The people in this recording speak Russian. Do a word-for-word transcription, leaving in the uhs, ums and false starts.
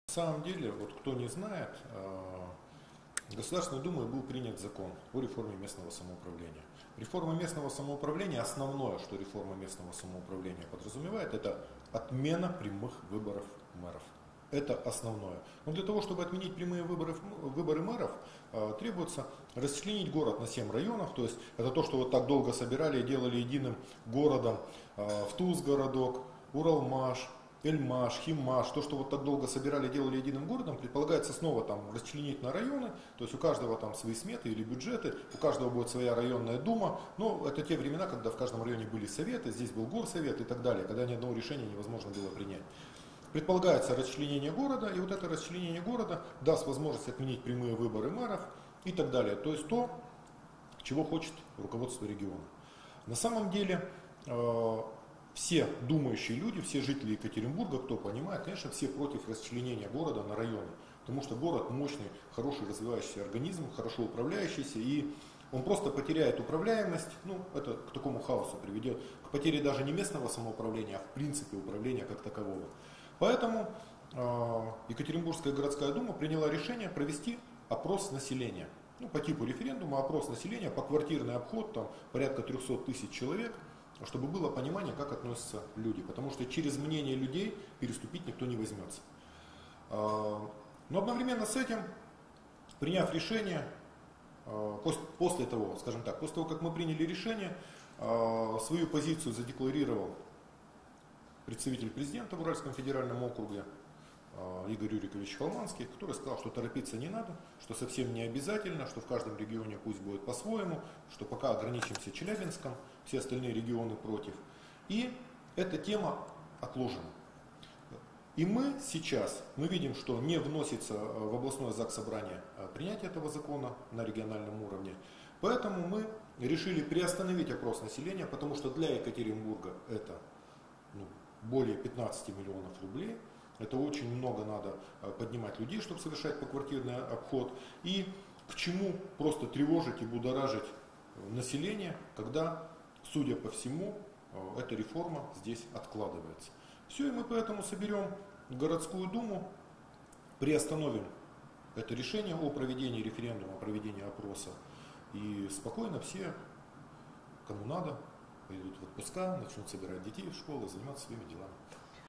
На самом деле, вот кто не знает, Государственной Думой был принят закон о реформе местного самоуправления. Реформа местного самоуправления, основное, что реформа местного самоуправления подразумевает, это отмена прямых выборов мэров. Это основное. Но для того, чтобы отменить прямые выборы, выборы мэров, требуется расчленить город на семь районов. То есть это то, что вот так долго собирали и делали единым городом. Втуз городок, Уралмаш, Эльмаш, Химмаш, то, что вот так долго собирали, делали единым городом, предполагается снова там расчленить на районы, то есть у каждого там свои сметы или бюджеты, у каждого будет своя районная дума, но это те времена, когда в каждом районе были советы, здесь был горсовет и так далее, когда ни одного решения невозможно было принять. Предполагается расчленение города, и вот это расчленение города даст возможность отменить прямые выборы мэров и так далее, то есть то, чего хочет руководство региона. На самом деле, все думающие люди, все жители Екатеринбурга, кто понимает, конечно, все против расчленения города на районы. Потому что город мощный, хороший развивающийся организм, хорошо управляющийся, и он просто потеряет управляемость, ну, это к такому хаосу приведет, к потере даже не местного самоуправления, а в принципе управления как такового. Поэтому э, Екатеринбургская городская дума приняла решение провести опрос населения. Ну, по типу референдума, опрос населения, поквартирный обход, там порядка трехсот тысяч человек, чтобы было понимание, как относятся люди. Потому что через мнение людей переступить никто не возьмется. Но одновременно с этим, приняв решение, после того, скажем так, после того, как мы приняли решение, свою позицию задекларировал представитель президента в Уральском федеральном округе Игорь Юрикович Холманский, который сказал, что торопиться не надо, что совсем не обязательно, что в каждом регионе пусть будет по-своему, что пока ограничимся Челябинском, все остальные регионы против. И эта тема отложена. И мы сейчас, мы видим, что не вносится в областное заксобрание принятие этого закона на региональном уровне. Поэтому мы решили приостановить опрос населения, потому что для Екатеринбурга это ну, более пятнадцати миллионов рублей. Это очень много надо поднимать людей, чтобы совершать поквартирный обход. И к чему просто тревожить и будоражить население, когда, судя по всему, эта реформа здесь откладывается. Все, и мы поэтому соберем городскую думу, приостановим это решение о проведении референдума, о проведении опроса. И спокойно все, кому надо, пойдут в отпуска, начнут собирать детей в школы, заниматься своими делами.